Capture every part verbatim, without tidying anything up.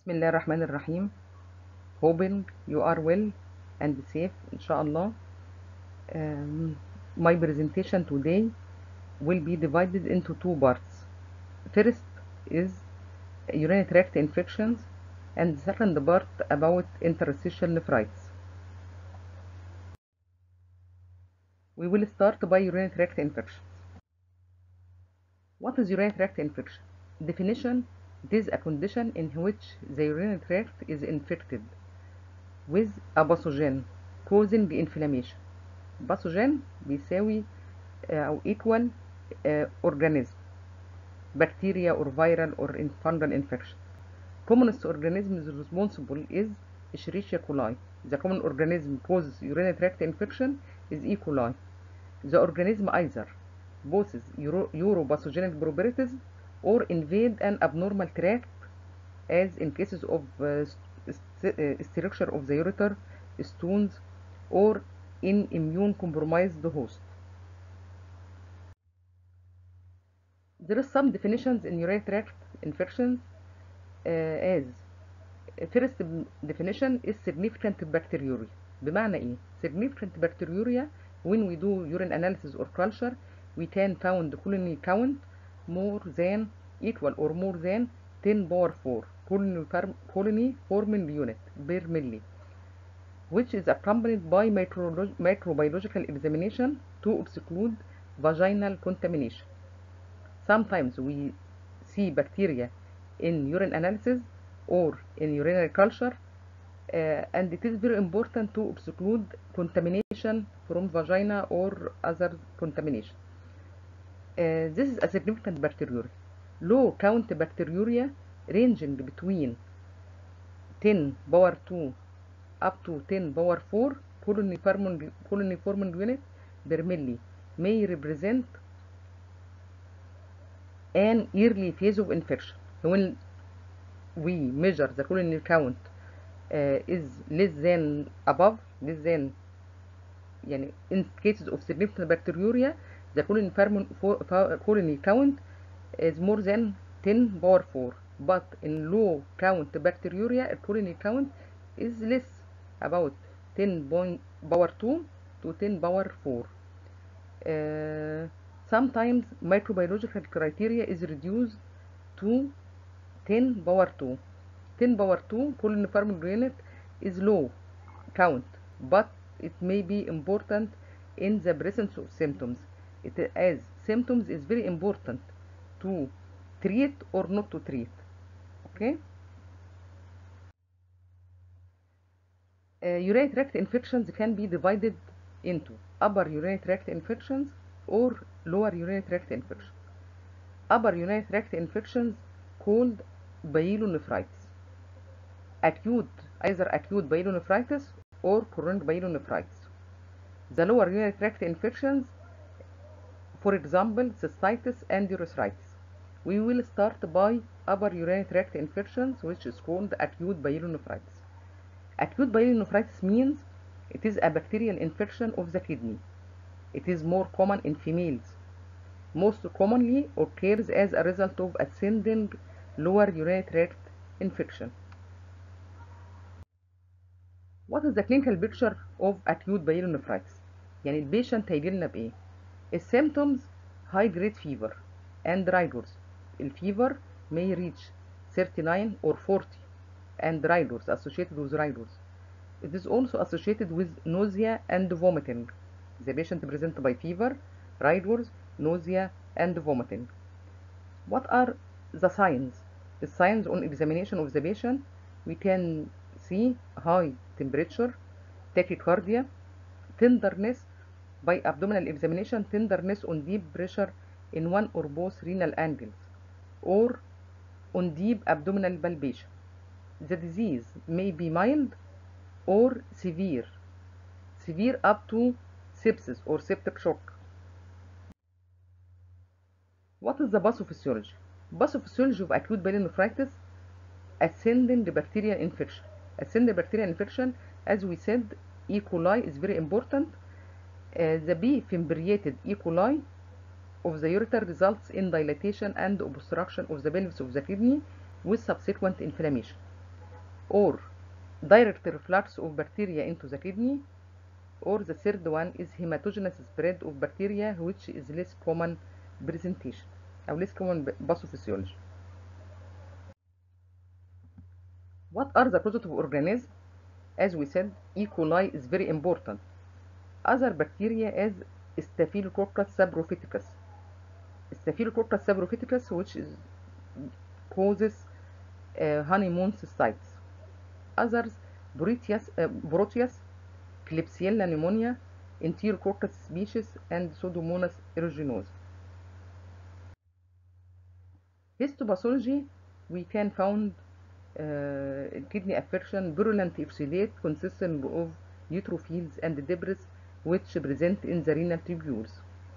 بسم الله الرحمن الرحيم. hoping you are well and safe إن شاء الله. Um, my presentation today will be divided into two parts. First is urinary tract infections and the second part about interstitial nephritis. We will start by urinary tract infections. What is urinary tract infection? Definition: it is a condition in which the urinary tract is infected with a pathogen causing inflammation. باثوجين بيساوي أو equal organism, bacteria or viral or fungal infection. Commonest organism is responsible is Escherichia coli. The common organism causes urinary tract infection is E. coli. The organism either possesses uropathogenic properties or invade an abnormal tract, as in cases of uh, structure of the ureter, stones, or in immune compromised host. There is some definitions in urinary tract infections uh, as first definition is significant bacteriuria. بمعنى ايه؟ significant bacteriuria when we do urine analysis or culture we can found colony count more than equal or more than ten power four colony, colony forming unit per milli, which is accompanied by microbiological examination to exclude vaginal contamination. Sometimes we see bacteria in urine analysis or in urinary culture, uh, and it is very important to exclude contamination from vagina or other contamination. Uh, this is a significant bacteriuria. Low count bacteriuria ranging between ten power two up to ten power four colony forming, colony forming unit per milli may represent an early phase of infection. When we measure the colony count uh, is less than above less than يعني in cases of significant bacteriuria the colony, colony count is more than ten power four, but in low count bacteriuria colony count is less, about ten power two to ten power four. Uh, sometimes microbiological criteria is reduced to ten power two. ten power two colony forming unit is low count, but it may be important in the presence of symptoms. It, as symptoms is very important to treat or not to treat. Okay. Uh, urinary tract infections can be divided into upper urinary tract infections or lower urinary tract infections. Upper urinary tract infections called pyelonephritis. Acute, either acute pyelonephritis or chronic pyelonephritis. The lower urinary tract infections, for example, cystitis and urethritis. We will start by upper urinary tract infections, which is called acute pyelonephritis. Acute pyelonephritis means it is a bacterial infection of the kidney. It is more common in females. Most commonly occurs as a result of ascending lower urinary tract infection. What is the clinical picture of acute pyelonephritis؟ يعني البيشنت هيجي لنا بايه؟ السيمتومز high grade fever and rigors. الفيفر may reach thirty-nine or forty and rigors associated with rigors. It is also associated with nausea and vomiting. The patient presents by fever, rigors, nausea and vomiting. What are the signs? The signs on examination of the patient, we can see high temperature, tachycardia, tenderness by abdominal examination, tenderness on deep pressure in one or both renal angles, or on deep abdominal palpation. The disease may be mild or severe, severe up to sepsis or septic shock. What is the pathophysiology? Pathophysiology of acute pyelonephritis: ascending bacterial infection. Ascending bacterial infection, as we said, E. coli is very important. Uh, the B. fimbriated E. coli of the ureter results in dilatation and obstruction of the pelvis of the kidney with subsequent inflammation. or direct reflux of bacteria into the kidney, or the third one is hematogenous spread of bacteria which is less common presentation أو less common pathophysiology. What are the causes of organisms? As we said, E. coli is very important. Other bacteria as Staphylococcus saprophyticus. Staphylococcus saprophyticus, which is causes uh, honeymoon cystitis. Others, Proteus, uh, Proteus, Klebsiella pneumonia, Enterococcus species, and Pseudomonas aeruginosa. Histopathology, we can found uh, kidney affection, virulent episodate consisting of neutrophils and debris which present in the renal tubules.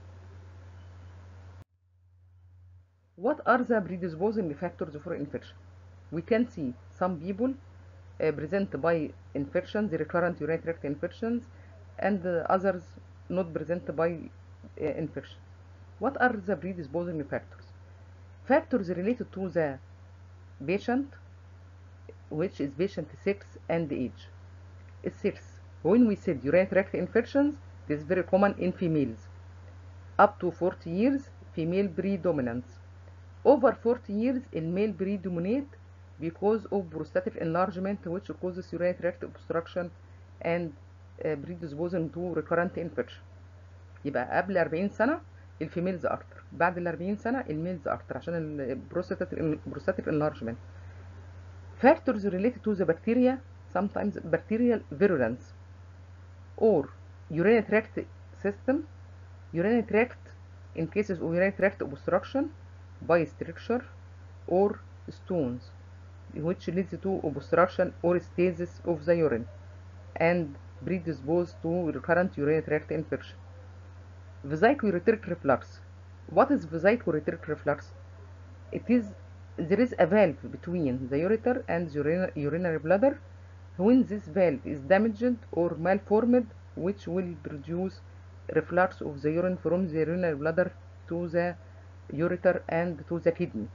What are the predisposing factors for infection? We can see some people uh, present by infections, recurrent urinary tract infections, and uh, others not present by uh, infection. What are the predisposing factors? Factors related to the patient, which is patient sex and age. Sex. When we said urinary tract infections, it is very common in females. Up to forty years, female predominance. Over forty years, in male predominate because of prostatic enlargement, which causes urinary tract obstruction and uh, predisposing to recurrent infection. يبقى قبل أربعين سنة الفيميلز أكتر، بعد ال أربعين سنة الميلز أكتر عشان البروستاتيك enlargement. Factors related to the bacteria, sometimes bacterial virulence or urinary tract system, urinary tract in cases of urinary tract obstruction by stricture or stones, which leads to obstruction or stasis of the urine and predispose to recurrent urinary tract infection. Vesicular reflux. What is vesicular reflux? It is there is a valve between the ureter and the urinary bladder. When this valve is damaged or malformed, which will produce reflux of the urine from the urinary bladder to the ureter and to the kidney.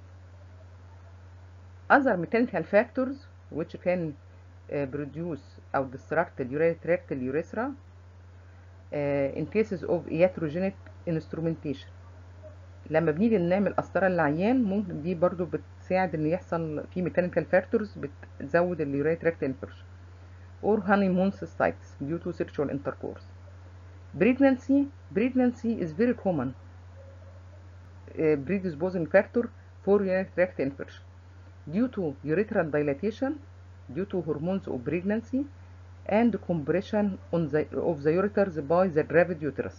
Other mechanical factors which can uh, produce or disrupt the urinary tract urethra uh, in cases of iatrogenic instrumentation. لما بنيجي نعمل قسطرة للعيان ممكن دي برضو بتساعد ان يحصل في ميكانيكال فاكتورز بتزود اليورينري تراكت انفكشن or honeymoon cystitis due to sexual intercourse. Pregnancy pregnancy is very common uh, predisposing factor for urinary tract infection due to urethral dilatation, due to hormones of pregnancy, and compression on the, of the ureters by the gravid uterus.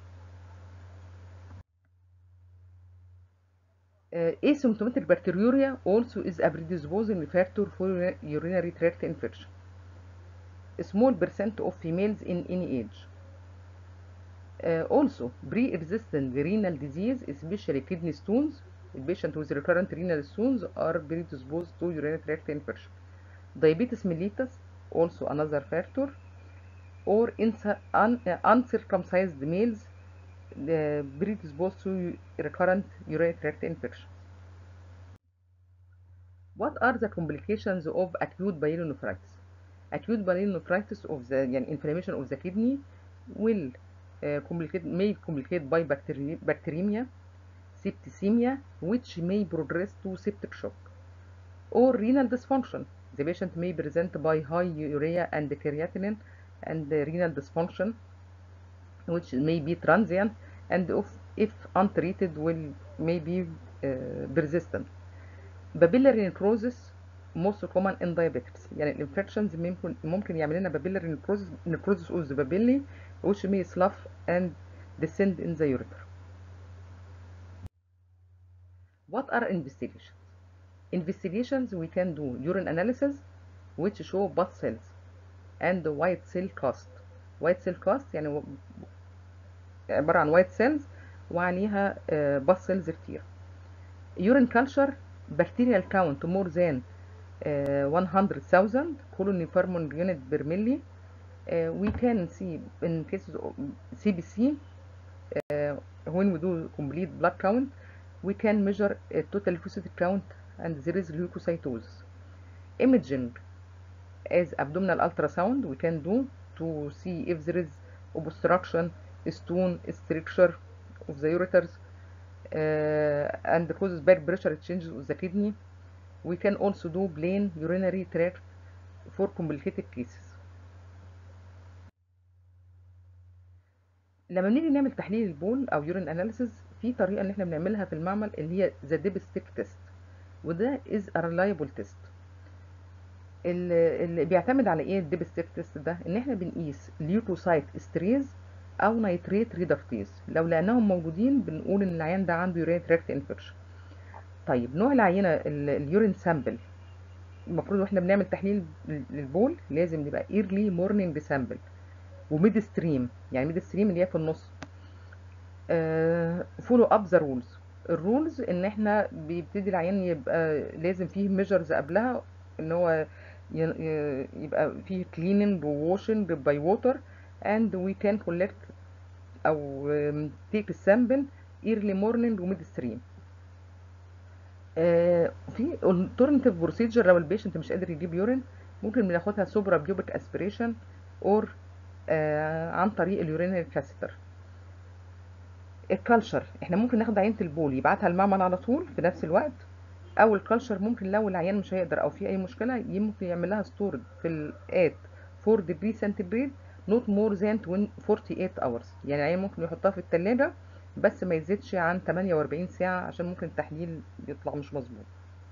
Uh, asymptomatic bacteriuria also is a predisposing factor for urinary tract infection. A small percent of females in any age. Uh, also, pre-existing renal disease, especially kidney stones, patients with recurrent renal stones are predisposed to urinary tract infection. Diabetes mellitus, also another factor, or un uh, uncircumcised males uh, predisposed to recurrent urinary tract infection. What are the complications of acute pyelonephritis? Acute pyelonephritis of the يعني inflammation of the kidney will uh, complicate may complicate by bacteri bacteremia, septicemia, which may progress to septic shock, or renal dysfunction. The patient may present by high urea and creatinine and uh, renal dysfunction, which may be transient and if, if untreated will may be uh, persistent. Papillary necrosis most common in diabetics. يعني الانفكشنز ممكن ممكن يعمل لنا papillary necrosis necrosis of the papillae which may slough and descend in the ureter. What are investigations? Investigations we can do urine analysis which show blood cells and white cell cast. white cell cast يعني عبارة عن white cells وعليها blood cells كتير. Urine culture bacterial count more than uh, one hundred thousand colony forming unit per milli. Uh, we can see in cases of C B C uh, when we do complete blood count we can measure a total leukocyte count and there is leukocytosis. Imaging as abdominal ultrasound we can do to see if there is obstruction, stone structure of the ureters, uh, and causes bad pressure changes of the kidney. We can also do plain urinary tract for complicated cases. لما بنيجي نعمل تحليل البول او يورين اناليسيز، في طريقه ان احنا بنعملها في المعمل اللي هي ذا ديبستيك تيست، وده از ا ريلايبل تيست. اللي بيعتمد على ايه الديبستيك تيست ده؟ ان احنا بنقيس ليوكوسايت استريز او نيتريت ريدكتيز، لو لقيناهم موجودين بنقول ان العيان ده عنده يورين تراكت انفكشن. طيب نوع العينه اليورين سامبل، المفروض واحنا بنعمل تحليل للبول لازم نبقى ايرلي مورنينج سامبل وميد ستريم، يعني ميد ستريم اللي هي في النص. فولو اب ذا رولز، الرولز ان احنا بيبتدي العيان يبقى لازم فيه ميجرز قبلها، ان هو يبقى فيه cleaning وواشنج باي ووتر and we can collect او take السامبل early morning وميد ستريم. في alternative procedure لو البيشنت مش قادر يجيب يورين، ممكن بناخدها سوبرا بيوبك اسبريشن اور عن طريق اليورينري كاستر. الكالشر احنا ممكن ناخد عينه البول يبعتها المعمل على طول في نفس الوقت، او الكالشر ممكن لو العيان مش هيقدر او في اي مشكله ممكن يعمل لها ستورد في الات أربعة ديجري سنتيجريد نوت مور ذان أربعة وأربعين اورز، يعني العيان ممكن يحطها في الثلاجه بس ما يزيدش عن ثمانية وأربعين ساعه عشان ممكن التحليل يطلع مش مظبوط.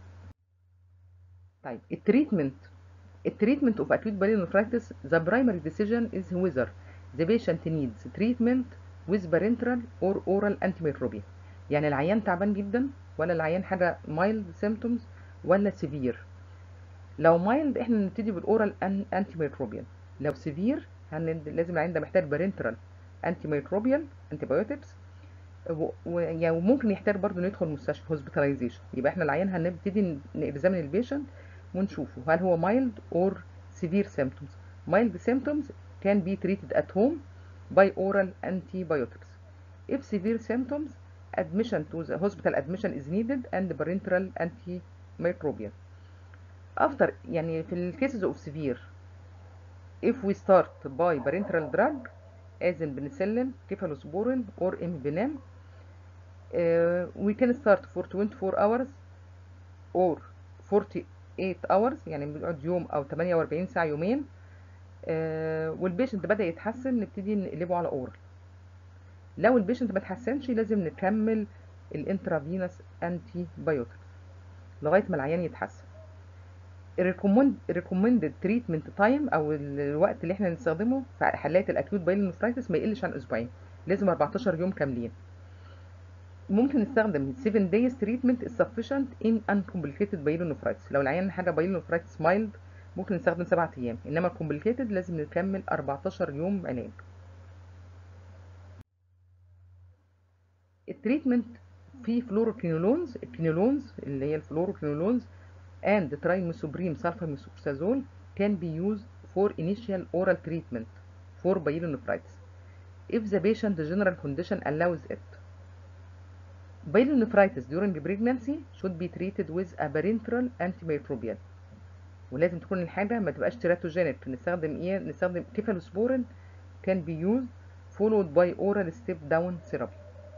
طيب التريتمنت التريتمنت اوف acute pyelonephritis the primary decision is whether the patient needs treatment with parenteral or oral antimicrobial، يعني العيان تعبان جدا ولا العيان حاجه mild symptoms ولا severe. لو mild احنا نبتدي بالاورال antimicrobial، لو severe هن... لازم العيان ده محتاج parenteral antimicrobial antibiotics، ويعني وممكن يحتاج برضه ندخل مستشفى هوسبيتاليزيشن. يبقى احنا العيان هنبتدي نexamine البيشنت ونشوفه هل هو mild or severe symptoms. mild symptoms can be treated at home by oral antibiotics. If severe symptoms, admission to the hospital admission is needed and parenteral antimicrobial. After يعني في ال cases of severe, if we start by parenteral drug as in penicillin, cephalosporin or imipenem, uh, we can start for twenty-four hours or forty-eight hours، يعني بيقعد يوم او ثمانية وأربعين ساعه يومين. آه والبيشنت بدا يتحسن نبتدي نقلبه على اورال. لو البيشنت ما اتحسنش لازم نكمل الانترافينوس انتي بايوتكس لغايه ما العيان يتحسن. الريكومندد تريتمنت تايم او الوقت اللي احنا نستخدمه في حالات الاكيوت بايلونفرايتس ما يقلش عن اسبوعين، لازم أربعتاشر يوم كاملين. ممكن نستخدم سبعة days treatment is sufficient in uncomplicated pyelonephritis. لو العيان حاجه pyelonephritis mild ممكن نستخدم سبعة ايام، انما complicated لازم نكمل أربعتاشر يوم علاج. التريتمنت في فلوروكينولونز، الكينولونز اللي هي الفلوروكينولونز and trimethoprim sulfamethoxazole can be used for initial oral treatment for pyelonephritis if the patient general condition allows it. Pyelonephritis during pregnancy should be treated with a parenteral antimicrobial، ولازم تكون الحاجه ما تبقاش تيراتوجينيك. نستخدم ايه؟ نستخدم كيفالوسبورين can be used followed by oral step down therapy.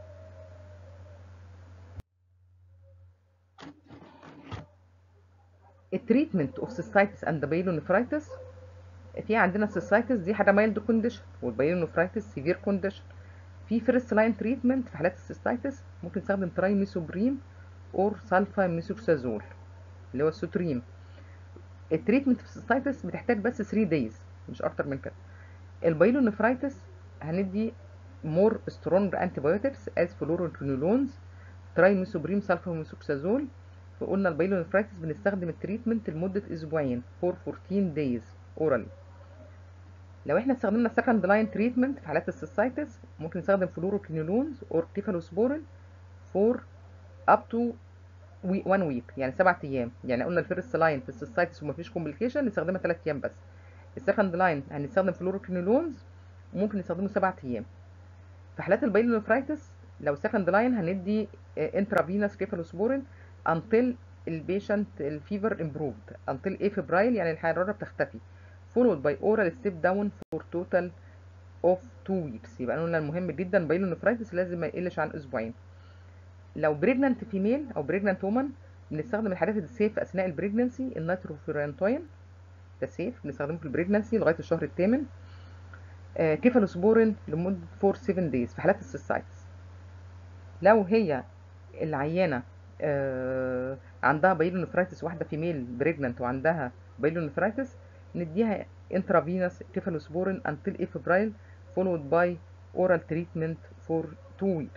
التريتمنت اوف cystitis and pyelonephritis، في عندنا cystitis دي حاجه مايلد كونديشن والبايلونفرايتس سيفير كونديشن. في فيرست لاين تريتمنت في حالات السيستايتس ممكن نستخدم ترايميثوبريم اور سالفا ميثوكسازول اللي هو السوتريم. التريتمنت في السيستايتس بتحتاج بس ثلاثة دايز مش اكتر من كده. البايلونفرايتس هندي مور سترونج انتيبيوتكس از فلوروكينولونز ترايميثوبريم سالفا ميثوكسازول. فقلنا البايلونفرايتس بنستخدم التريتمنت لمده اسبوعين فور أربعتاشر دايز اورالي. لو احنا استخدمنا سكند لاين تريتمنت في حالات السيستايتس ممكن نستخدم فلوروكينولونز اور كيفالوسبورين فور اب تو وان ويك، يعني سبعة ايام. يعني قلنا الفيرست لاين في السيستايتس ومفيش كومبليكيشن نستخدمها ثلاث ايام بس. السكند لاين هنستخدم فلوروكينولونز وممكن نستخدمه سبعة ايام. في حالات البايلونفرايتس لو سكند لاين هندي انترافينوس كيفالوسبورين until البيشنت الفيفر improved until ايه فبرايل يعني الحرارة بتختفي followed by oral step down for total of two weeks. يبقى قلنا المهم جدا بايلونفرايتس لازم ما يقلش عن اسبوعين. لو بريجننت فيميل او بريجننت وومن بنستخدم الحاجات السيف اثناء البريجننسي النيتروفيرانتوين ده سيف بنستخدمه في البريجننسي لغايه الشهر الثامن. آه كيفالوسبورين لمده فور سفن دايز في حالات السيستايتس. لو هي العيانه آه عندها بايلونفرايتس واحده فيميل بريجننت وعندها بايلونفرايتس نديها انترافينوس كيفالوسبورين until ايه فبرايل followed by oral treatment for two weeks.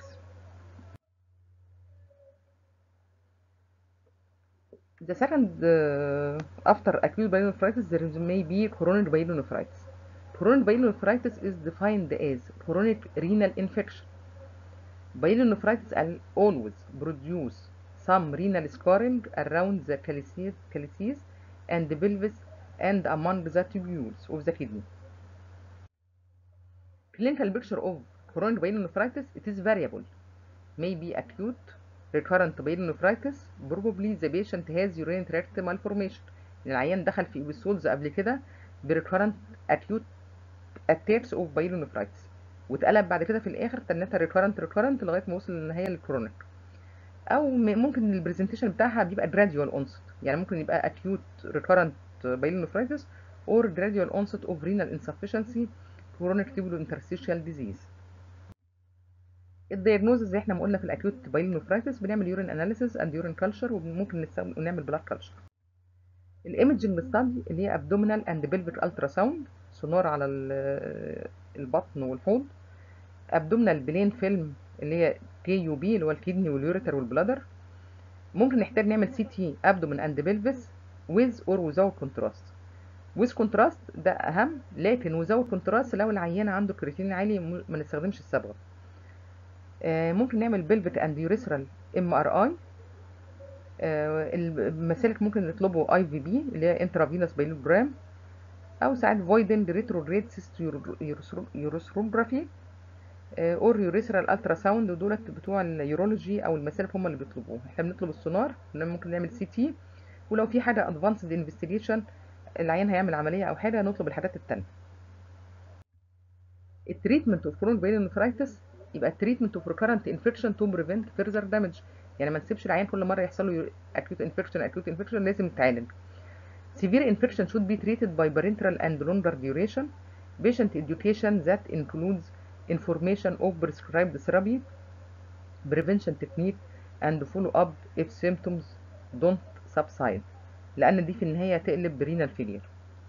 The second uh, after acute pyelonephritis there is may be chronic pyelonephritis. Chronic pyelonephritis is defined as chronic renal infection. Pyelonephritis will always produce some renal scarring around the calyces, calyces and the pelvis and among the tubules of the kidney. Clinical picture of chronic pyelonephritis it is variable. May be acute recurrent pyelonephritis. Probably the patient has urinary tract malformation. العيان دخل في episodes قبل كده بريكارنت acute attacks of pyelonephritis واتقلب بعد كده في الاخر تنتها recurrent recurrent لغايه ما وصل للنهايه للكرونيك. او ممكن البرزنتيشن بتاعها بيبقى gradual onset يعني ممكن يبقى acute recurrent pyelonephritis or gradual onset of renal insufficiency chronic tubulointerstitial disease. الدياجنوز زي احنا ما قلنا في الاكيوت بايلونفرايتس بنعمل يورين اناليسيس اند يورين كلتشر وممكن نستخدم نعمل بلاد كلتشر. الايمجنج ستادي اللي هي ابدومينال اند بلفيك الترا ساوند سونار على البطن والحوض. ابدومينال بلين فيلم اللي هي كي يو بي اللي هو الكدني واليوريتر والبلادر. ممكن نحتاج نعمل سي تي ابدومين اند بلفيس ويز اور ويزاوت كونتراست. ويز كونتراست ده اهم لكن ويزاوت كونتراست لو العيان عنده كرياتين عالي ما نستخدمش الصبغه. ممكن نعمل بلفيك اند يوريثرال ام ار اي. المسالك ممكن نطلبه اي في بي اللي هي انترافينوس بايلوجرام او ساعات فويدند ريتروجريد سيست يوروثروجرافي اور يوريثرال الترا ساوند ودولت بتوع اليورولوجي او المسالك هم اللي بيطلبوه. احنا بنطلب السونار ممكن نعمل سي تي ولو في حاجه ادفانسد انفستيجيشن العيان هيعمل عمليه او حاجه نطلب الحاجات التانيه. التريتمنت اوف كرونيك بايلونفرايتس يبقى التريتمنت اوف ريكارنت انفكشن تو بريفنت فيرذر دامج يعني ما نسيبش العيان كل مره يحصل له اكيوت انفكشن اكيوت انفكشن لازم يتعالج. severe infection should be treated by parenteral and longer duration. Patient education that includes information of prescribed therapy, prevention technique and follow up if symptoms don't subside لان دي في النهايه تقلب برينال فيلير.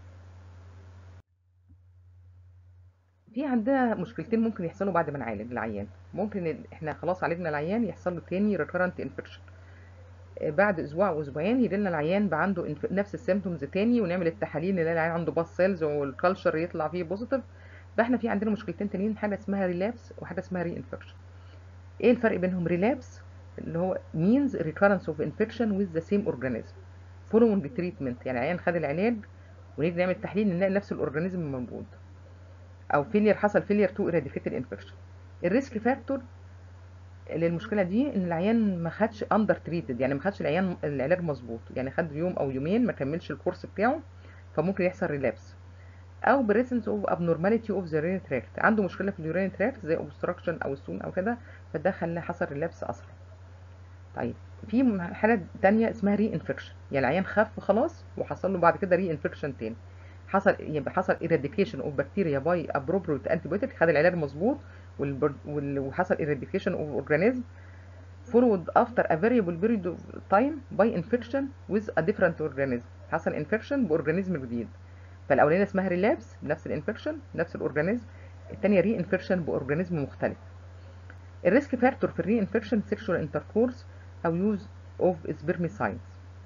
في عندنا مشكلتين ممكن يحصلوا بعد ما نعالج العيان. ممكن ال... احنا خلاص عالجنا العيان يحصل له تاني ريكارنت انفكشن بعد اسبوع او اسبوعين يجي لنا العيان بقى عنده انف... نفس السيمتومز تاني ونعمل التحاليل نلاقي العيان عنده باس سيلز والكالتشر يطلع فيه بوزيتيف. فاحنا في عندنا مشكلتين تانيين حاجه اسمها ريلابس وحاجه اسمها ري انفكشن. ايه الفرق بينهم؟ ريلابس اللي هو means recurrence of infection with the same organism following treatment يعني العيان خد العلاج ونيجي نعمل تحليل نلاقي نفس الاورجانيزم موجود او فيلير حصل فيلير تو ايراديكيت الانفكشن. الريسك فاكتور للمشكله دي ان العيان ما خدش اندر تريتد يعني ما خدش العيان العلاج مظبوط يعني خد يوم او يومين ما كملش الكورس بتاعه فممكن يحصل ريلابس. او بريسنس اوف ابنورماليتي اوف ذا يورين تراكت عنده مشكله في اليورين تراكت زي اوبستراكشن او ستون او كده فده خلاه حصل ريلابس اسرع. طيب في حاله تانية اسمها ري انفكشن يعني العيان خف خلاص وحصل له بعد كده ري انفكشن تاني حصل يبقى حصل ايراديكيشن اوف بكتيريا باي ابروبريت انتيبيوتيك خد العلاج مظبوط وحصل ايراديكيشن اوف اورجانيزم followed after a variable period of time by infection with a different organism حصل انفكشن باورجانيزم جديد. فالاولانيه اسمها ريلابس بنفس الانفكشن نفس الاورجانيزم الثانيه ري انفكشن باورجانيزم مختلف. الريسك فاكتور في الري انفكشن سيكشوال انتركورس او يوز اوف سبيرميسايدز.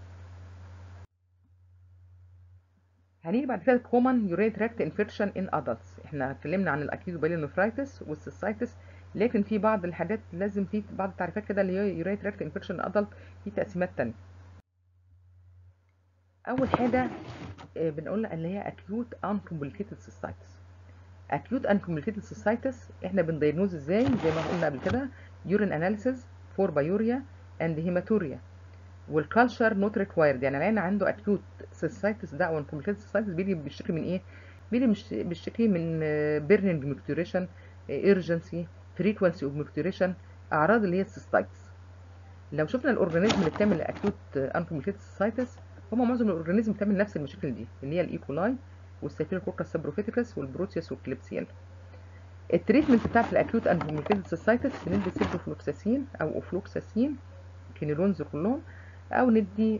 هنيجي بعد كده common urinary tract infection in adults. احنا اتكلمنا عن الاكيوت بايلونفرايتس والسيستايتس لكن في بعض الحاجات لازم في بعض التعريفات كده اللي هي urinary tract infection in adult في تقسيمات تانية. اول حاجه بنقولها اللي هي acute uncomplicated cystitis. acute uncomplicated cystitis احنا بندياجنوز ازاي؟ زي ما قلنا قبل كده urine analysis for pyuria and hematuria والكالشر نوت ريكوايرد. يعني العين عنده اكيوت سيستايتس ده او انكمبليت سيستايتس بيجي بيشتكي من ايه؟ بيجي مش- بيشتكي من بيرنينج ميكتوريشن، ايرجنسي، فريكوانسي اوف ميكتوريشن، اعراض اللي هي السيستايتس. لو شفنا الاورجانيزم اللي بتعمل اكيوت انكمبليت سيستايتس، هم معظم الاورجانيزم بتعمل نفس المشاكل دي اللي هي الايكولاي والستافيلوكوكس سبروفيتيكس والبروتيوس والكليبسيلا. التريتمنت بتاعت الاكيوت انكمبليت سيستايتس بندي سيبروفلوكساسين او اوفلوكساسين، كينيلونز كلهم، او ندي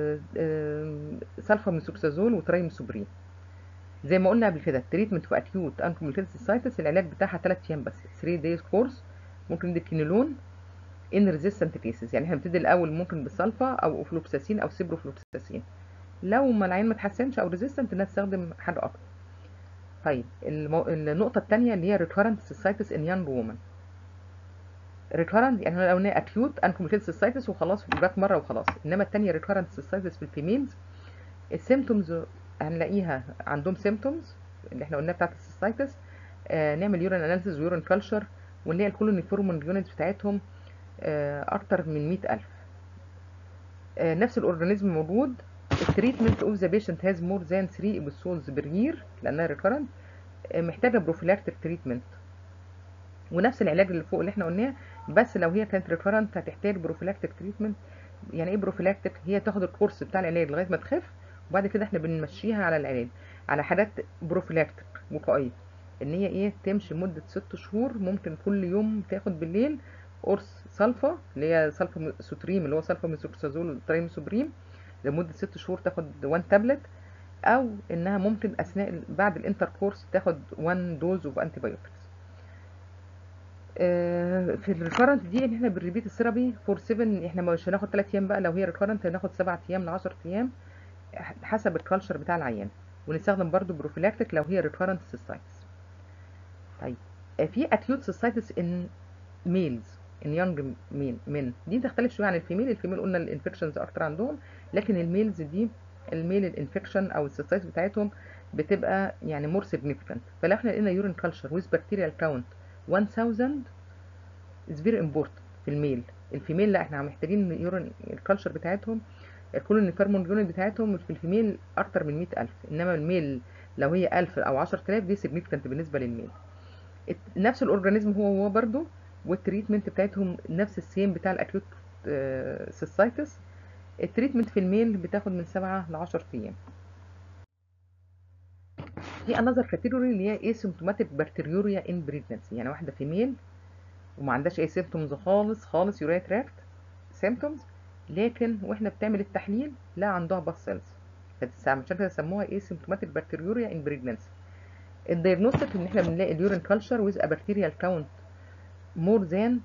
سلفا ميثوكسازول وترايمسوبرين. زي ما قلنا قبل كده التريتمنت في اكيوت انكمبليت سيستايتس العلاج بتاعها ثلاثة ايام بس، ثلاثة دايز كورس. ممكن ندي كينيلون ان ريزيستنت كيسز، يعني احنا بنبتدي الاول ممكن بالسلفا او اوفلوكساسين او سيبروفلوكساسين. لو ما العين ما اتحسنش او ريزيستنت نستخدم حاجه اكتر. طيب المو... النقطه الثانيه اللي هي ريكارنت سيستايتس ان يانج وومن. ريكارنت يعني لو قلنا اكيوت انكمبليت سيستايتس وخلاص جت مره وخلاص، انما الثانيه ريكارنت سيستايتس في الفيميلز السيمتومز هنلاقيها عندهم سيمتومز اللي احنا قلناها بتاعت السيستايتس. آه نعمل يورين اناليسيس ويورين كلتشر ونلاقي الكولونيفورم يونت بتاعتهم آه اكتر من مئة ألف. آه نفس الاورجانيزم موجود. التريتمنت اوف ذا بيشنت هاز مور ذان ثلاثة ابيسودز بير يير لانها ريكارنت، آه محتاجه بروفيلاكتيك تريتمنت ونفس العلاج اللي فوق اللي احنا قلناه، بس لو هي كانت ريكارنت هتحتاج بروفيلاكتيك تريتمنت. يعني ايه بروفيلاكتيك؟ هي تاخد الكورس بتاع العلاج لغايه ما تخف، وبعد كده احنا بنمشيها على العلاج على حاجات بروفيلاكتيك وقائيه، ان هي ايه تمشي لمده ست شهور. ممكن كل يوم تاخد بالليل قرص سلفا اللي هي سلفا سوتريم اللي هو سلفا ميثوكسازول وترايمسوبريم لمده ست شهور تاخد واحد تابلت، او انها ممكن اثناء بعد الانتر كورس تاخد واحد دوز اوف انتي بايوتكس. آه، في الريكارنت دي ان احنا بالريبيت الثيرابي فور سبعة، احنا مش هناخد ثلاثة ايام بقى، لو هي ريكارنت هناخد سبعة ايام ل عشرة ايام حسب الكالتشر بتاع العيان. ونستخدم برضو بروفيلاكتيك لو هي ريكارنت سيستايتس. طيب آه، في اكيوت سيستايتس ان ميلز ان يونج مين من دي تختلف شويه عن الفيميل. الفيميل قلنا الانفكشنز اكتر عندهم، لكن الميلز دي الميل الانفكشن او السيستايتس بتاعتهم بتبقى يعني مور سيجنيفيكانت. فلو احنا لقينا يورين كلتشر ويز بكتيريال كاونت ألف is very important في الميل. الفيميل لا، احنا محتاجين يورين الكالتشر بتاعتهم الكولونيفورم يونت بتاعتهم في الفيميل اكتر من مئة ألف، انما الميل لو هي ألف او عشرة آلاف دي سيجنيفيكانت بالنسبه للميل. نفس الاورجانيزم هو هو برضو، والتريتمنت بتاعتهم نفس السيم بتاع الاكيوت سيستايتس. التريتمنت في الميل بتاخد من سبعة ل عشرة ايام. في انذر كاتيجوري اللي هي اسيمتوماتيك بكتيريوريا ان بريجنسي، يعني واحده فيميل وما عندهاش اي سيمتومز خالص خالص يوريا تراكت سيمتومز، لكن واحنا بتعمل التحليل لا عندها باس سيلز، عشان كده سموها ايه سيمتوماتيك بكتيريوريا ان بريجنسي. الدايجنوستيك ان احنا بنلاقي اليورين كلتشر ويز ا بكتيريال كاونت مور ذان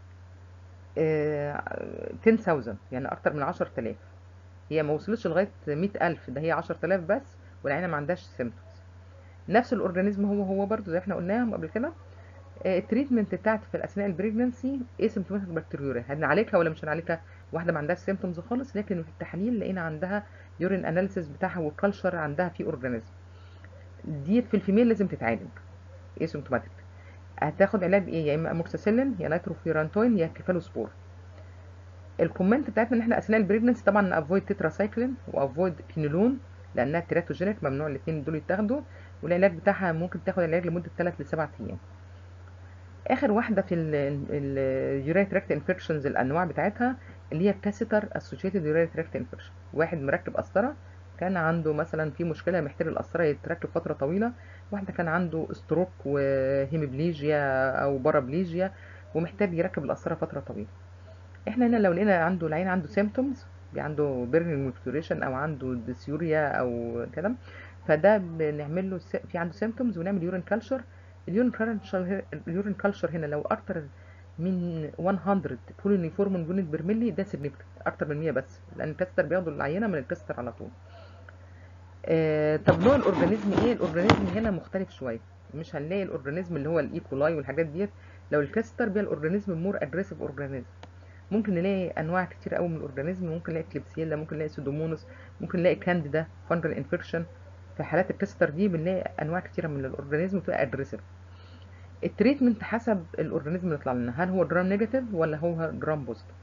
عشرة آلاف، يعني اكتر من عشرة آلاف. هي ما وصلتش لغايه مئة ألف، ده هي عشرة آلاف بس والعينه ما عندهاش سيمتومز. نفس الاورجانيزم هو هو برضو زي احنا قلناهم قبل كده. التريتمنت بتاعت في اثناء البريجنسي ايه سيمتوماتيك بكتيريوريا، هنعالجها ولا مش هنعالجها؟ واحده ما عندهاش سيمتومز خالص، لكن في التحليل لقينا عندها يورين اناليسيس بتاعها والكالتشر عندها في اورجانيزم. دي في الفيميل لازم تتعالج ايه سيمتوماتيك. هتاخد علاج ايه؟ يا اما اموكساسيلين يا نيتروفيورانتوين يا كيفالوسبور. الكومنت بتاعتنا ان احنا اثناء البريجنسي طبعا افويد تتراسايكلين وافويد كينولون لانها تيراتوجينيك، ممنوع الاثنين دول يتاخدوا. والعلاج بتاعها ممكن تاخد العلاج لمده ثلاثة ل سبعة ايام. اخر واحده في اليوريا تراكت انفكشنز الانواع بتاعتها اللي هي الكاسيتر اسوشيتد يوريا تراكت انفكشن. واحد مركب قسطره كان عنده مثلا في مشكله محتاج القسطره يتركب فتره طويله، واحده كان عنده ستروك وهيميبليجيا او بارابليجيا ومحتاج يركب القسطره فتره طويله. احنا هنا لو لقينا عنده العين عنده سيمتومز، عنده بيرنينج ميكتوريشن او عنده ديسيوريا او كده، فده بنعمل له س- في عنده سيمتومز ونعمل يورين كلتشر. اليورين كلتشر اليورين كلتشر هنا لو اكتر من مية كولونيفورم يونت بير ملي ده سيجنيفيكانت اكتر من مية، بس لان الكاستر بياخدوا العينه من الكاستر على طول. آه طب نوع الاورجانيزم ايه؟ الاورجانيزم هنا مختلف شويه، مش هنلاقي الاورجانيزم اللي هو الايكولاي والحاجات ديت. لو الكاستر بيبقى الاورجانيزم مور اجريسيف اورجانيزم. ممكن نلاقي انواع كتير قوي من الاورجانيزم، ممكن نلاقي كليبسيلا، ممكن نلاقي سودومونوس، ممكن نلاقي كانديدا فانجل انفكشن. في حالات الكاستر دي بنلاقي انواع كتيره من الاورجانيزم بتبقى اجريسيف. التريتمنت حسب الاورجانيزم اللي يطلع لنا، هل هو جرام نيجاتيف ولا هو جرام بوزيتيف.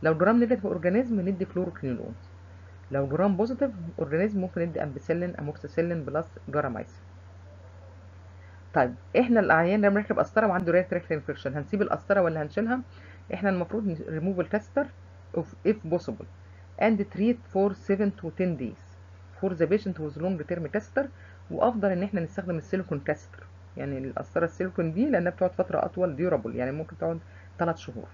لو جرام نيجاتيف اورجانيزم ندي فلوروكينولون. لو جرام بوزيتيف اورجانيزم ممكن ندي امبيسيلين اموكسيسيلين بلس جرامايسين. طيب احنا الاعيان لما نركب قسطره وعنده ريت تراكت انفكشن هنسيب القسطره ولا هنشيلها؟ احنا المفروض ريموف الكاستر if possible and treat for seven to ten days for the patient with long term caster. وافضل ان احنا نستخدم السيليكون كاستر، يعني القسطره السيليكون دي لانها بتقعد فتره اطول، ديورابل، يعني ممكن تقعد ثلاث شهور.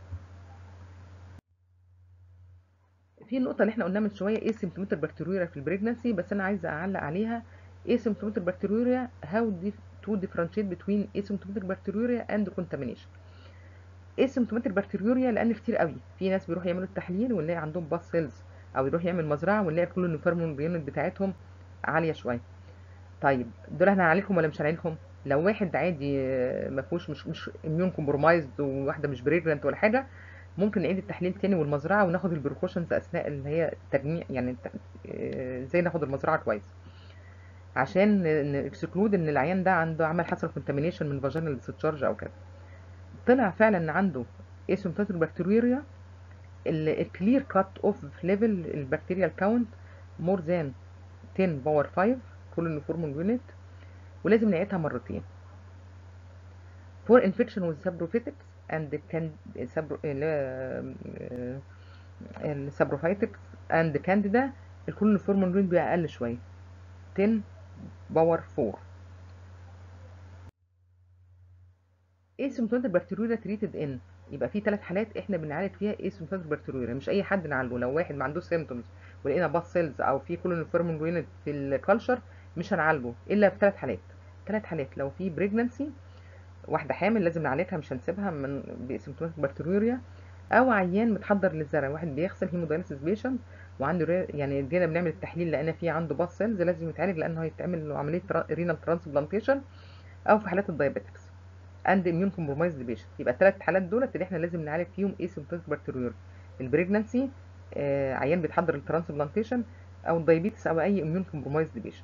في النقطه اللي احنا قلناها من شويه ايه سيمتومات البكتيريا في البريجنسي، بس انا عايزه اعلق عليها. ايه سيمتومات البكتيريا هاو to differentiate between asymptomatic bacteria and contamination. ايه سيمتومات البكتيريا؟ لان كتير قوي في ناس بيروحوا يعملوا التحليل ونلاقي عندهم باس سيلز، او يروح يعمل مزرعه ونلاقي كل النفرمون يونت بتاعتهم عاليه شويه. طيب دول احنا هنعالجهم ولا مش هنعالجهم؟ لو واحد عادي ما فيهوش مش مش اميون كومبرومايزد وواحده مش بريجننت ولا حاجه، ممكن نعيد التحليل تاني والمزرعه وناخد البريكوشنز اثناء اللي هي التجميع، يعني ازاي ناخد المزرعه كويس عشان نكسكلود ان العيان ده عنده عمل حصل كونتامينيشن من فاجينال ديسشارج او كده. طلع فعلا ان عنده اسيمتوماتيك بكتيريا الكلير كات اوف ليفل البكتيريال كاونت مور ذان عشرة باور خمسة كولونيفورم يونت، ولازم نعيدها مرتين. for infection with saprophytics and can saprophytics and candida الكولونيفورم يونت بيبقى اقل شويه عشرة باور أربعة. ايه سيمتومات البكتيريا تريتد ان؟ يبقى في ثلاث حالات احنا بنعالج فيها ايه سيمتومات البكتيريا، مش اي حد نعالجه. لو واحد ما عندوش سيمتومز ولقينا باس سيلز او في كولونيفورم يونت في الكالشر مش هنعالجه الا في ثلاث حالات. ثلاث حالات لو في بريجنانسي، واحده حامل لازم نعالجها مش هنسيبها من بسيمتومات البكتيريا، او عيان متحضر للزرع، واحد بيغسل هيمودايليسيس بيشنت وعنده يعني جينا بنعمل التحليل لقينا فيه عنده باس سيلز لازم يتعالج لانه هيتعمل له عمليه رينال ترانسبلانتيشن، او في حالات الدايابيتكس اند اميون كومبرومايزد بيشنت. يبقى الثلاث حالات دولت اللي احنا لازم نعالج فيهم ايه سيمتوماتيك بكتيريا: البريجنانسي، آه عيان بيتحضر للترانسبلانتيشن، او الدايابيتس، او اي اميون كومبرومايزد بيشنت.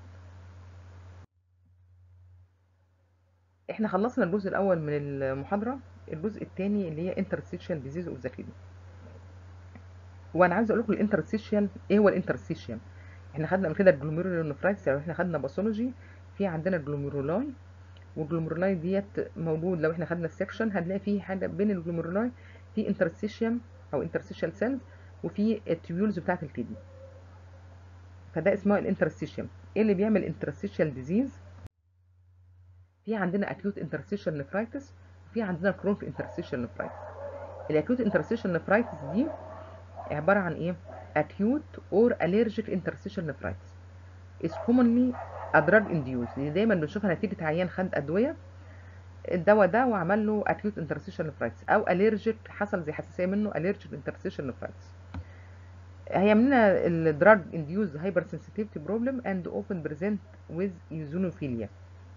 احنا خلصنا الجزء الاول من المحاضره. الجزء الثاني اللي هي انترستيشال ديزيز اوف ذا كيدني. وانا عايز اقول لكم الانترستيشال ايه هو الانترستيشال. احنا خدنا قبل كده الجلوميرولونفرايتس، لو احنا خدنا باثولوجي في عندنا الجلوميرولاي، والجلوميرولاي ديت موجود لو احنا خدنا السكشن هنلاقي فيه حاجه بين الجلوميرولاي في انترستيشيوم او انترستيشال سيلز وفي التيوبولز بتاعه الكدني، فده اسمه الانترستيشيوم. ايه اللي بيعمل انترستيشال ديزيز؟ في عندنا اكيوت انترستيشال نفرايتس وفي عندنا كرونيك انترستيشال نفرايتس. الاكيوت انترستيشال نفرايتس دي عباره عن ايه؟ acute or allergic interstitial nephritis is commonly a drug induced، اللي دايما بنشوفها نتيجه عيان خد ادويه الدواء ده وعمل له acute interstitial nephritis، او allergic حصل زي حساسيه منه allergic interstitial nephritis. هيعمل لنا الدراج induced hypersensitivity problem and often present with eosinophilia.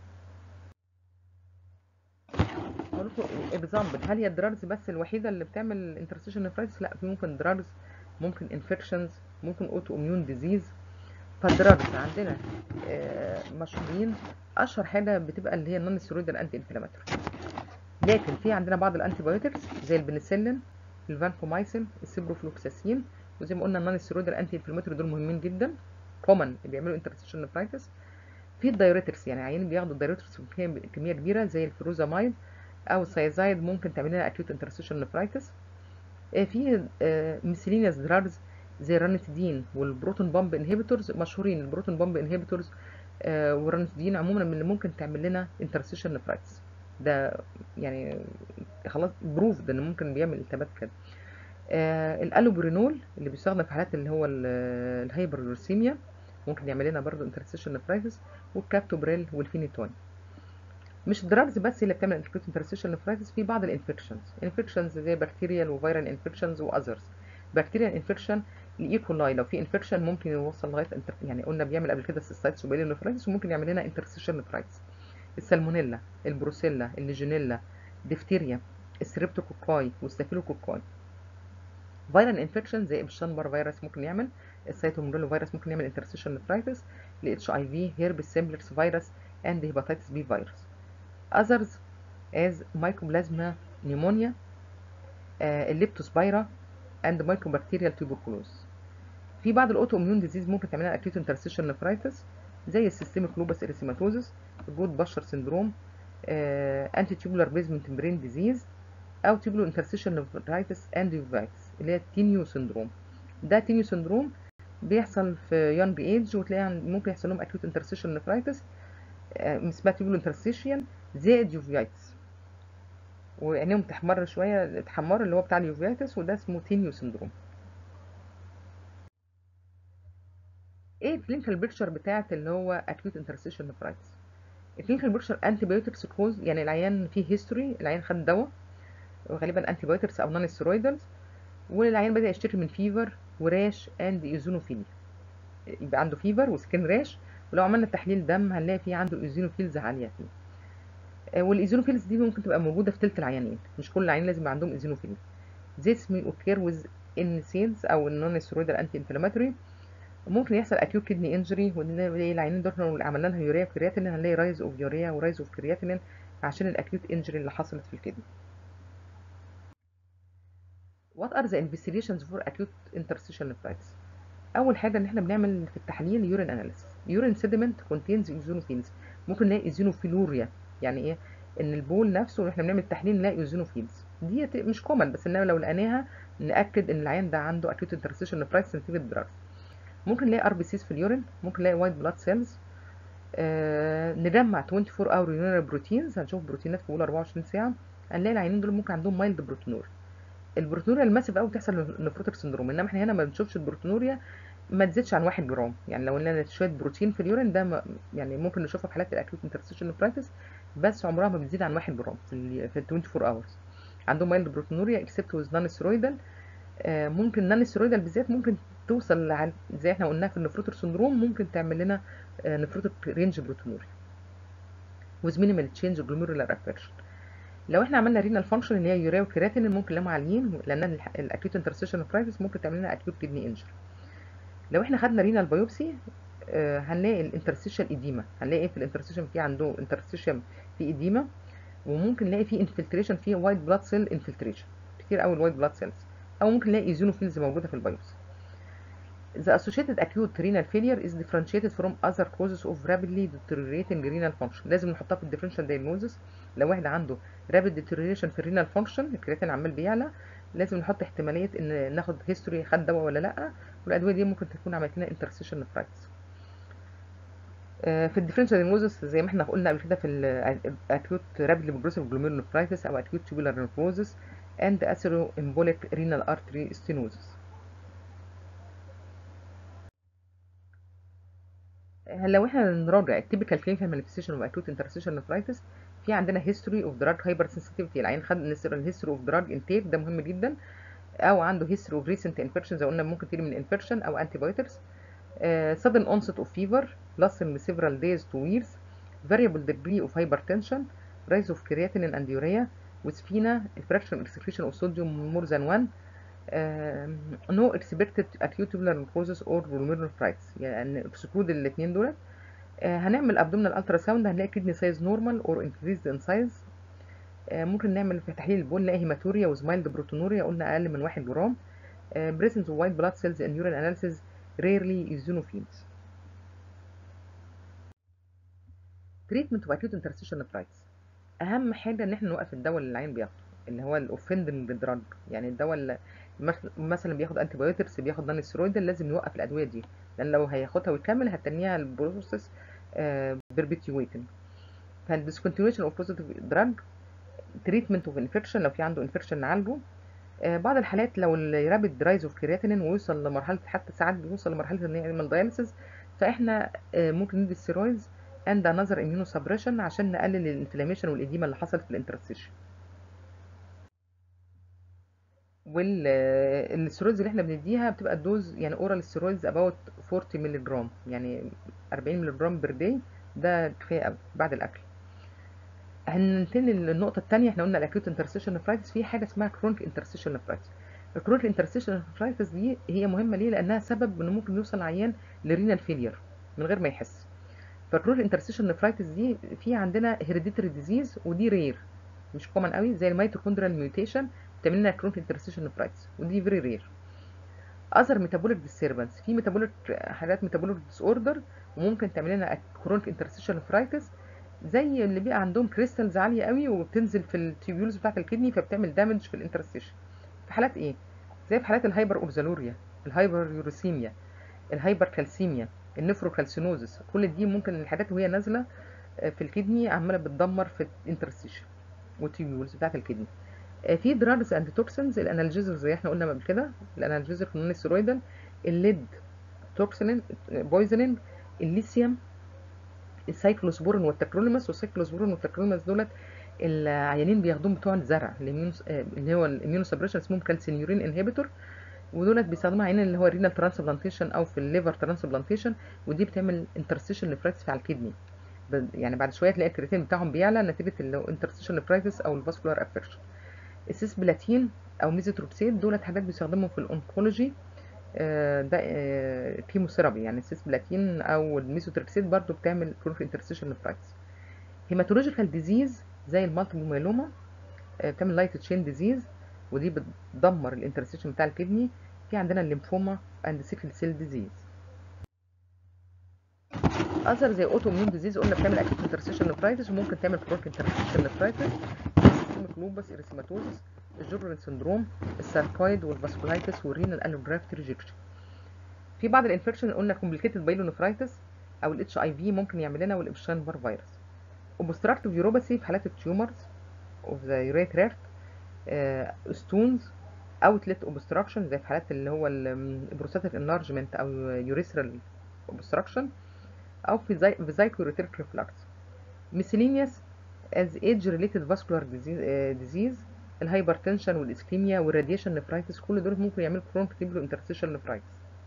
اقول لكم اكزامبل، هل هي الدراجز بس الوحيده اللي بتعمل interstitial nephritis؟ لا، في ممكن دراجز، ممكن infections، ممكن اوتو اميون ديزيز. فالدراجز عندنا مشهورين، اشهر حاجه بتبقى اللي هي النون ستيرويدال انتي انفلاماتوري، لكن في عندنا بعض الانتي بايوتكس زي البنسلين، الفانكومايسين، السيبروفلوكساسين، وزي ما قلنا النون ستيرويدال انتي انفلاماتوري دول مهمين جدا كومن بيعملوا انترستيشن نفرايتس. في الدايوريتكس، يعني عيانين بياخدوا الدايوريتكس بكميه كبيره زي الفروزامايد او السايزايد ممكن تعمل لنا اكيوت انترستيشن نفرايتس. في ميسيلينيوس دراجز زي الرانيتيدين والبروتون بامب انهبيتورز مشهورين. البروتون بامب انهبيتورز والرانيتيدين عموما من اللي ممكن تعمل لنا انترستيشن نفرايتس، ده يعني خلاص بروف ده انه ممكن بيعمل التهابات كده. آه الالوبرينول اللي بيستخدم في حالات اللي هو الهايبرلورسيميا ممكن يعمل لنا برضه انترستيشن نفرايتس، والكابتوبريل والفينيتون. مش الدراجز بس اللي بتعمل انترستيشن نفرايتس، في بعض الانفكشنز انفكشنز زي بكتيريال وفيرال انفكشنز واذرز. بكتيريال انفكشن الايكولاي لو في انفكشن ممكن يوصل لغايه يعني قلنا بيعمل قبل كده سيستايتس وبيلينفرايتس وممكن يعمل لنا انترستيشن نفرايتس. السالمونيلا، البروسيلا، الليجينيلا، ديفتيريا، السريبتوكوكاي والستافيلوكوكاي. فيرال انفكشن زي ابشتاين فيروس ممكن يعمل، السيتوميجالو فيروس ممكن يعمل انترستيشن نفرايتس، الاتش اي في، هيربس سيمبلكس فيروس، اند هيباتيتس بي فيروس. others as mycoplasma pneumonia، الليبتوسبايرا، اند مايكروبكتيريال تيوبركلوز. في بعض الاوتو اميون ديزيز ممكن تعملها اكيوت انترستيشن نفرايتس زي السيستميك لوبس اريثيماتوزس، جود بشر سندروم، انتي تيوبولار بيزمنت برين ديزيز، او تيوبولو انترستيشن نفرايتس اند يوفايتس اللي هي تينيو سندروم. ده تينيو سندروم بيحصل في يونج ايج، وتلاقي ممكن يحصل لهم اكيوت انترستيشن نفرايتس اسمها تيوبولو انترستيشن زائد يوفايتس، وعينيهم تحمر شويه، تحمر اللي هو بتاع اليوفايتس، وده اسمه تينيو سندروم. ايه الكلينيكال بيكتشر بتاعت اللي هو اكيوت انترستيشن نفرايتس؟ الكلينيكال بيكتشر انتي بايوتكس كوز، يعني العيان فيه هيستوري، العيان خد دواء وغالبا انتي بايوتكس او نون ستيرويدالز، والعيان بدا يشتكي من فيفر وراش اند ايزونوفيليا، يبقى عنده فيفر وسكين راش، ولو عملنا تحليل دم هنلاقي فيه عنده ايزونوفيلز عاليه فيه. والايزونوفيلز دي ممكن تبقى موجوده في تلت العيانين، مش كل العيانين لازم يبقى عندهم ايزونوفيلز. This may occur with NSAIDs او non steroidal anti inflammatory. ممكن يحصل acute kidney injury، ونلاقي العيانين دول لو عملنا لها يوريا كرياتين هنلاقي رايز اوف يوريا ورايز اوف كرياتين عشان الاكيوت انجري اللي حصلت في الكدني. What are the investigations for acute interstitial nephritis؟ اول حاجه ان احنا بنعمل في التحليل يورين اناليسيس. يورين سيدمنت كونتينز ايزونوفيلز، ممكن نلاقي ايزونوفيلوريا، يعني ايه؟ ان البول نفسه واحنا بنعمل التحليل نلاقي ايزونوفيلز، دي مش كومن، بس انما لو لقيناها ناكد ان العيان ده عنده acute interstitial nephritis نتيجه دراجز. ممكن نلاقي ار بي سيز في اليورين، ممكن نلاقي وايت بلاد سيلز. آه نجمع اربعة وعشرين اور يورينال بروتينز، هنشوف بروتينات في اول اربعة وعشرين ساعه، هنلاقي العيانين دول ممكن عندهم مايلد بروتونوريا. البروتونوريا الماسيف قوي بتحصل نفروتك سندروم، انما احنا هنا ما بنشوفش البروتونوريا ما تزيدش عن واحد جرام، يعني لو لقينا شويه بروتين في اليورين ده ما يعني ممكن نشوفها في حالات الاكيوت انترستيشن نفرايتس، بس عمرها ما بتزيد عن واحد جرام في ال في ال اربعة وعشرين اورز. عندهم مايلد بروتونوريا اكسبت ويز نون ستيرويدال. آه ممكن نون ستيرويدال بالذات ممكن توصل لعن- زي احنا قلنا في النفروتك سندروم، ممكن تعمل لنا آه نفروتك رينج بروتونوريا ويز مينيمال تشينج جلوميرولار افكشن. لو احنا عملنا رينال فانكشن اللي هي يوريا وكرياتين ممكن نلاقيهم عاليين، لان الاكيوت انترستيشن نفرايتس ممكن تعمل لنا اكيوت كدني انجري. لو احنا خدنا رينال بايوبسي آه هنلاقي الانترستيشن ايديما، هنلاقي ايه في الانترستيشن؟ في عنده انترستيشن في ايديما، وممكن نلاقي فيه انفلتريشن، فيه وايت بلاد سيل انفلتريشن كتير قوي الوايت بلاد سيلز، او ممكن نلاقي ايزونوفيلز موجوده في البايوبسي. The associated acute renal failure is differentiated from other causes of rapidly deteriorating renal function. لازم نحطها في الديفرنشال دايجنوزس. لو واحد عنده rapid deterioration في الرينال فانكشن، الكرياتين عمال بيعلى، لازم نحط احتماليه ان ناخد هيستوري خد دواء ولا لا، والادويه دي ممكن تكون عملت لنا انترستيشن نفرايتس. في الديفرنشال دايجنوزس زي ما احنا قلنا قبل كده في الاكيوت رابيدلي بروجريسيف جلوميرولونفرايتس او اكيوت tubular nephrosis and atherosclerotic renal artery stenosis. لو احنا نراجع التيبيكال كلينيكال مانيفستيشن اوف اكيوت انترستيشن نفرايتس، في عندنا هيستوري اوف دراج هايبر سنسيتيفيتي، العيان خد الهيستوري اوف دراج انتيك، ده مهم جدا، او عنده هيستوري اوف ريسنت انفكشن زي قلنا ممكن تيجي من انفكشن او انتي بايوتكس. sudden onset of fever lasting several days to weeks, variable degree of hypertension, rise of creatinine and urea, وسفينة fraction excretion of sodium more than one. uh, no expected acute tubular necrosis or glomerulonephritis، يعني اكسكلود الاثنين دول. آه هنعمل ابدومينال الترا ساوند، هنلاقي كدني سايز نورمال اور انكريزد ان سايز. ممكن نعمل في تحليل البول نلاقي هيماتوريا وزمايلد بروتونوريا، قلنا اقل من واحد جرام. بريسنس اوف وايت بلاد سيلز ان يورين اناليسيز، ريرلي ايزونوفيلز. تريتمنت اوف اكيوت انترستيشن نفرايتس، اهم حاجه ان احنا نوقف الدواء اللي العين بياخده اللي هو الاوفندنج دراج، يعني الدواء اللي مثلا بياخد انتي بايوتكس، بياخد نون ستيرويدال، لازم نوقف الادويه دي، لان لو هياخدها ويكمل هتنيها البروسيس بيربيتيويتنج. فالديسكونتينيوشن اوف بوزيتيف دراج، تريتمنت اوف انفكشن لو في عنده انفكشن نعالجه. آه بعض الحالات لو الرابيد رايز اوف كرياتينين ويوصل لمرحله، حتى ساعات بيوصل لمرحله ان يعمل داياليسيس، فاحنا آه ممكن ندي ستيرويدز اند انذر اميونو سبريشن عشان نقلل الانفلاميشن والاديمه اللي حصلت في الانترستيشن. والستيرويدز اللي احنا بنديها بتبقى الدوز يعني اورال ستيرويدز اباوت اربعين مللي جرام، يعني اربعين مللي جرام بير داي، ده كفايه قوي بعد الاكل. هننتقل للنقطه الثانيه، احنا قلنا الاكيوت انترستيشن نفرايتس، في حاجه اسمها كرونيك انترستيشن نفرايتس. الكرونيك انترستيشن نفرايتس دي هي مهمه ليه؟ لانها سبب انه ممكن يوصل عيان لرينال فيلير من غير ما يحس. فالكرونيك انترستيشن نفرايتس دي في عندنا هيريديتري ديزيز، ودي رير مش كومن قوي، زي الميتوكوندريال ميوتيشن بتعمل لنا كرونيك انترستيشن نفرايتس، ودي فيري رير. اذر ميتابوليك ديستربنس، في ميتابوليك حاجات ميتابوليك ديس اوردر وممكن تعمل لنا كرونيك انترستيشال نفرايتس، زي اللي بيبقى عندهم كريستالز عاليه قوي وبتنزل في التيبيولز بتاعه الكدني فبتعمل دامج في الانترستيشن. في حالات ايه؟ زي في حالات الهايبر اورزالوريا، الهايبر يوريسيميا، الهايبر كالسيميا، النفروكالسينوزس، كل دي ممكن الحاجات وهي نازله في الكدني عماله بتدمر في الانترستيشن والتيبيولز بتاعه الكدني. في دراجز اند توكسنز، الانالجيزر زي احنا قلنا قبل كده، الانالجيزر نون ستيرويدال، الليد توكسين بويزنينج، الليثيوم، السايكلوسبورين والتكروليماس. والسايكلوسبورين والتكروليماس دولت العيانين بياخدوهم بتوع الزرع اللي هو الاميونو سبريشن، اسمهم كالسينيورين انهبيتور، ودولت بيستخدموا عيان اللي هو الرينال ترانسبلانتيشن او في الليفر ترانسبلانتيشن، ودي بتعمل انترستيشن نفرايتس على الكدني. يعني بعد شويه تلاقي الكرياتين بتاعهم بيعلى نتيجه الانترستيشن نفرايتس او الفاسكولار افكشن. السيسبلاتين او ميزوتروكسيد دولت حاجات بيستخدموا في الانكولوجي، آه، ده آه، كيموثيرابي. يعني السيسبلاتين او الميزوتروكسيد برضو بتعمل كرونيك انترستيشن نفرايتس. هيماتولوجيكال ديزيز زي المالتيبل مايلوما بتعمل لايت تشين ديزيز، ودي بتدمر الانترستيشن بتاع الكدني. في عندنا الليمفوما اند سيكل سيل ديزيز. اثر زي اوتو اميون ديزيز قلنا بتعمل اكيد انترستيشن نفرايتس وممكن تعمل كرونيك انترستيشن نفرايتس، سيستميك لوبس اريثيماتوزس، الجوبرين سندروم، الساركويد والفاسكولايتس والرينال الوجرافت ريجكشن. في بعض الانفكشن قلنا كومبليكيتد بايلونفرايتس او الاتش اي في ممكن يعمل لنا، والابشتاين بار فيروس. اوبستراكتيف يوروباثي في حالات التيومرز اوف ذا يوريثرا، ستونز، اوتلت اوبستراكشن زي في حالات اللي هو البروستاتيك انلارجمنت او يوريثرال اوبستراكشن، او في فيزايكو يوريتريك ريفلكس. miscellaneous as age related vascular disease, uh, disease الهايبرتنشن والاسكيميا والراديشن نفرايتس، كل دول ممكن يعملوا كرونيك تيبلو انترستيشن نفرايتس.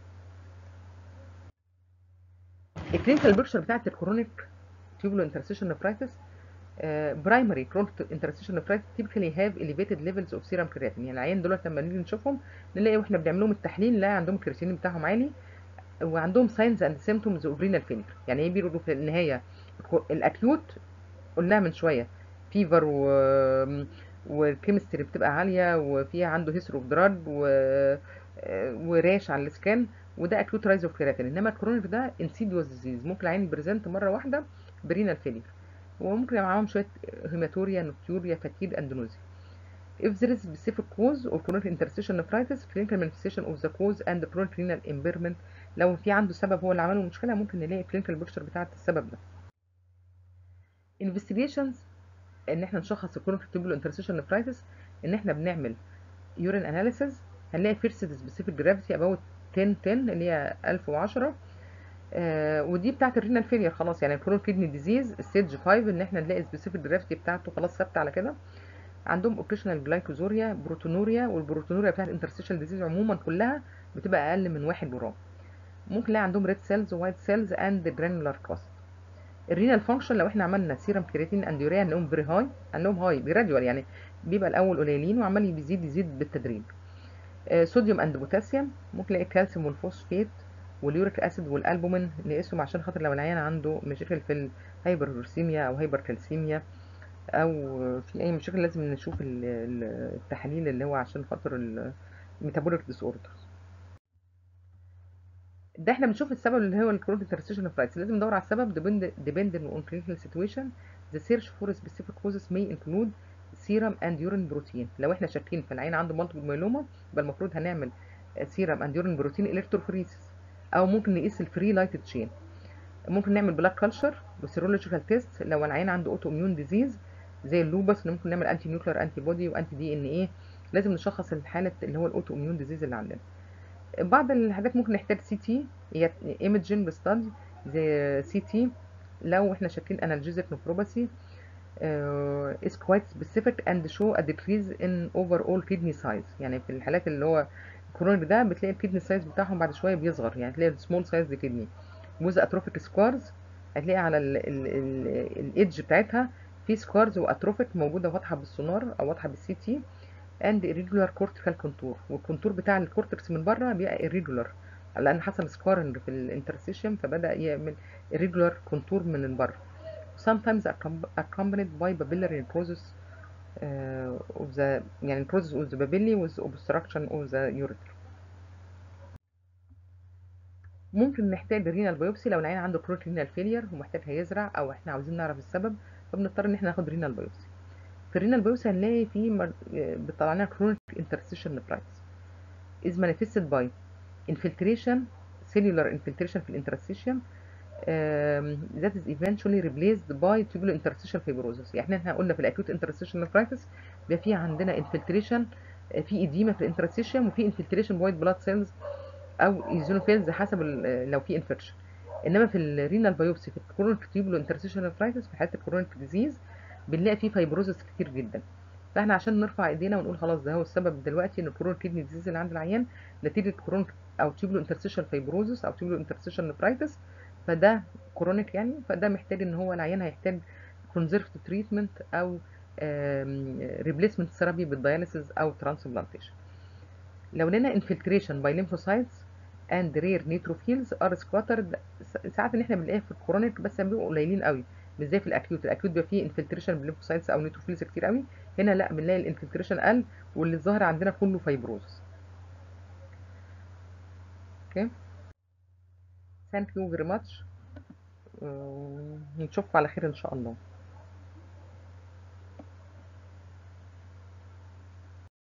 الكلينيكال بيكتشر بتاعت الكرونيك تيبلو انترستيشن نفرايتس، برايمري كرونيك انترستيشن نفرايتس typically have elevated levels of serum creatinine. يعني العيان دول لما نيجي نشوفهم نلاقي واحنا بنعمل لهم التحليل نلاقي عندهم الكرياتينين بتاعهم عالي، وعندهم ساينز اند سيمتومز اوف رينال فيلير. يعني ايه بيقولوا في النهايه؟ الاكيوت قلناها من شويه، فيفر و والكيمستري بتبقى عاليه وفيها عنده هيسترو اوف دراج و... وراش على السكان، وده اكيوت رايز اوف كيراتين. انما الكرونيك ده انسيديوس ديزيز، ممكن العين بريزنت مره واحده برينال فيلير، وممكن يبقى معاهم شويه هيماتوريا نوكتوريا فاتيد اندونوزيا. If there is specific cause of chronic interstitial nephritis, clinical manifestation of the cause and the chronic renal impairment، لو في عنده سبب هو اللي عمله مشكله ممكن نلاقي clinical picture بتاعه السبب ده. investigations ان احنا نشخص الكرونيك تيبلو انترستيشن نفرايتس، ان احنا بنعمل يورين اناليسيز، هنلاقي فيرست سبيسيفيك جرافيتي اباوت عشرة عشرة اللي هي ألف وعشرة، آه ودي بتاعت الرينال فيلير خلاص. يعني الكرونيك كيدني ديزيز ستيج خمسة ان احنا نلاقي سبيسيفيك جرافيتي بتاعته خلاص ثابته على كده. عندهم اوكيشنال جلايكوزوريا، بروتونوريا، والبروتونوريا بتاعت الانترستيشن ديزيز عموما كلها بتبقى اقل من واحد جرام. ممكن نلاقي عندهم ريد سيلز ووايت سيلز اند جرانولار كاست. الرينال فانكشن لو احنا عملنا سيرم كرياتين اند يوريا هنلاقيهم فيري هاي، هنلاقيهم هاي جراديوال، يعني بيبقى الاول قليلين وعمال بيزيد يزيد بالتدريج. آه صوديوم اند بوتاسيوم، ممكن نلاقي الكالسيوم والفوسفيت واليوريك اسيد والالبومين نقيسهم عشان خاطر لو العيان عنده مشاكل في الهايبرورسيميا او هايبر كالسيميا او في اي مشاكل لازم نشوف التحاليل اللي هو عشان خاطر الميتابوليك ديس اوردرز. ده احنا بنشوف السبب اللي هو الكرونيك انترستيشن نفرايتس، لازم ندور على السبب depending on clinical situation. The search for specific causes may include serum and urine protein. لو احنا شاكين في العين عنده مالتيبل مايلوما يبقى المفروض هنعمل serum and urine protein electrophoresis، او ممكن نقيس الفري لايت تشين. ممكن نعمل بلاك كلتشر وسيرولوجيكال تيست لو العين عنده اوتو اميون ديزيز زي اللوبس، ممكن نعمل انتي نيوكلير انتي بودي وانتي دي ان ايه. لازم نشخص الحاله اللي هو الاوتو اميون ديزيز اللي عندنا. بعض الحاجات ممكن نحتاج سي تي، هي ايمجنج ستادي زي سي تي لو احنا شاكين انالجيزك نفروباثي is quite specific and show a decrease in overall kidney size. يعني في الحالات اللي هو الكرونيك ده بتلاقي الكدني سايز بتاعهم بعد شويه بيصغر، يعني تلاقي السمول سايز كدني. جزء اتروفيك سكارز هتلاقي على الايدج بتاعتها في سكارز واتروفيك موجوده واضحه بالسونار او واضحه بالسي تي، and irregular cortical contour، والكونتور بتاع الكورتكس من بره بيبقى irregular لان حصل سكارنج في الانترستيشن فبدا يعمل irregular contour من بره. sometimes accompanied by papillary necrosis uh, of the يعني necrosis of the papillae with obstruction of the ureter. ممكن نحتاج رينال بايوبسي لو العيان عنده كرونيك رينال فيلير ومحتاج هيزرع، او احنا عاوزين نعرف السبب، فبنضطر ان احنا ناخد رينال بايوبسي. في الرينال بايوبسي هنلاقي في مر... بتطلع لنا كرونيك انترستيشن نفرايتس is manifested by infiltration, cellular infiltration في الانترستيشن um, that is eventually replaced by tubular interstitial fibrosis. يعني احنا قلنا في الاكيوت interstitial nephritis بيبقى في عندنا infiltration، في اديمه في الانترستيشن، وفي infiltration بوايت بلاد سيلز او ايزونوفيلز حسب لو في انفكشن. انما في الرينال بايوبسي في الكرونيك تيوبولو انترستيشن نفرايتس في حاله الكرونيك ديزيز بنلاقي فيه فايبروزس كتير جدا. فاحنا عشان نرفع ايدينا ونقول خلاص ده هو السبب دلوقتي ان الكرونيك كيدني ديزيز اللي عند العيان نتيجه كرونيك او تيوبولو انترستيشن فايبروزس او تيوبولو انترستيشن نفرايتس، فده كرونيك يعني، فده محتاج ان هو العيان هيحتاج كونزرفتيف تريتمنت او ريبليسمنت ثيرابي بالدياليسيس او ترانسبلانتيشن. لو لقينا infiltration by lymphocytes and rare neutrophils are scattered، ساعات ان احنا بنلاقيها في الكرونيك بس بيبقوا قليلين قوي، مش زي في الاكيوت. الاكيوت بيبقى فيه infiltration بالليمفوسايتس او نيوتروفيلز كتير قوي، هنا لا بنلاقي الانفلتريشن قل، واللي ظاهر عندنا كله فايبروز. اوكي، ثانك يو فيري ماتش، نشوفكم على خير ان شاء الله.